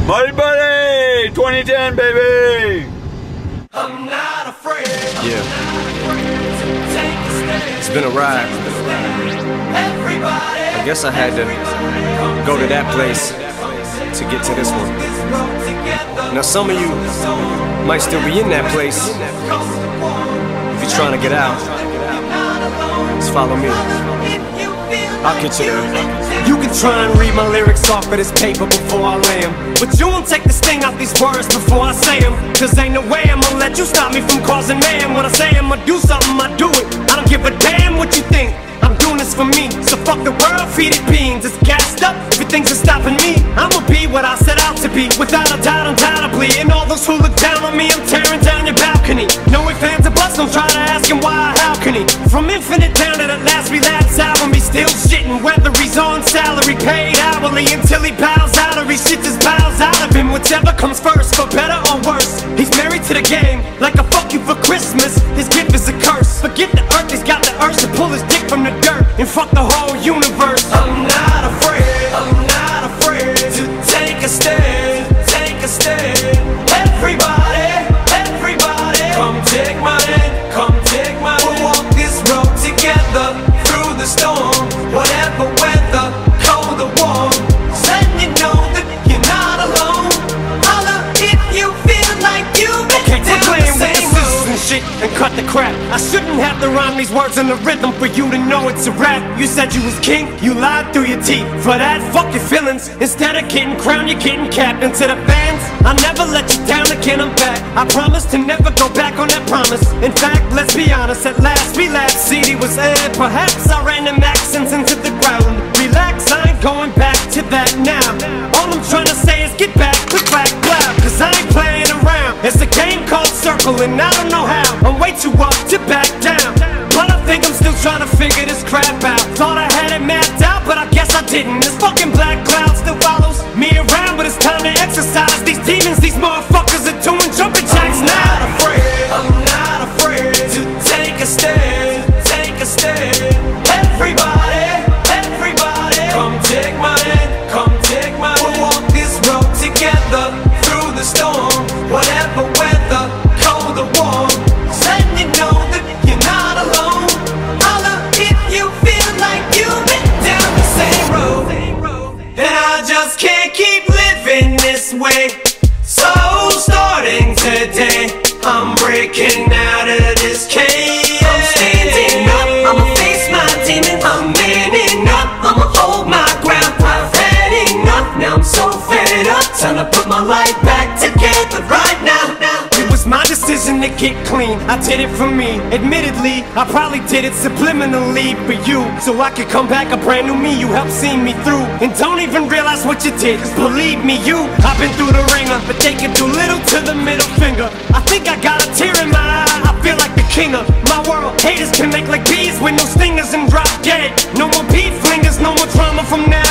Muddy Buddy 2010, baby. I'm not afraid. Yeah. It's been a ride. I guess I had to go to that place to get to this one. Now some of you might still be in that place. If you're trying to get out, just follow me. I'll get you there. You can try and read my lyrics off of this paper before I lay them, but you won't take the sting out these words before I say them. Cause ain't no way I'ma let you stop me from causing mayhem. When I say I'ma do something, I do it. I don't give a damn what you think. I'm doing this for me, so fuck the world, feed it beans. It's gassed up, everything's just stopping me. I'ma be what I set out to be, without a doubt, undoubtedly. And all those who look down on me, I'm tearing down your balcony. No ifs, ands, or buts, don't try to ask him why or how can he. From Infinite down to the last relapse album, he's still shitting. Whether he's on salary, paid hourly, until he bows out or he shit just bows out of him. Whichever comes first, for better or worse. He's married to the game, like a fuck you for Christmas. His gift is a curse. Forget the earth, he's got the urge to pull his dick from the dirt and fuck the whole universe. I'm not afraid to take a stand, take a stand. Everybody, come take my hand, come take my hand. We'll walk this road together through the storm, whatever weather, cold or warm. Letting you know that you're not alone. Holla if you feel like you've been down the same road and shit, and cut the crap. I shouldn't have to rhyme these words in the rhythm for you to know it's a rap. You said you was king, you lied through your teeth. For that, fuck your feelings. Instead of getting crowned, you're getting capped. And to the fans, I'll never let you down again, I'm back. I promise to never go back on that promise. In fact, let's be honest, at last we laughed. CD was aired, perhaps I ran them accents into the ground. Relax, I ain't going back to that now. All I'm trying to say is get back, click, clack, clap. Cause I ain't playing around. It's a game called Circle and I don't know how. I'm way too up to back down, but I think I'm still trying to figure this crap out. Thought I had it mapped out, but I guess I didn't. This fucking black cloud still follows me around, but it's time to exercise these demons. These motherfuckers are doing jumping jacks now. I'm not afraid to take a stand, take a stand. Everybody, come take my hand, come take my hand. We'll walk this road together through the storm, whatever weather, cold or warm. Letting you know that you're not alone. Holla if you feel like you've been down the same road. And I just can't keep living this way. So starting today, I'm breaking out of this cage. I'm standing up, I'ma face my demons. I'm manning up, I'ma hold my ground. I've had enough, now I'm so fed up. Time to put my life back together right now. It was my decision to get clean, I did it for me. Admittedly, I probably did it subliminally for you, so I could come back a brand new me. You helped see me through, and don't even realize what you did. Cause believe me, I've been through the ringer, but they can do little to the middle finger. I think I got a tear in my eye, I feel like the king of my world. Haters can make like bees with no stingers and drop dead. No more beat flingers, no more drama from now